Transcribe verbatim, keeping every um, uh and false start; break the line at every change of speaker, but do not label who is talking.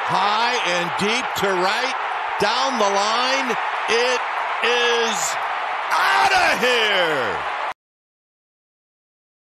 high and deep to right, down the line. It is out of here.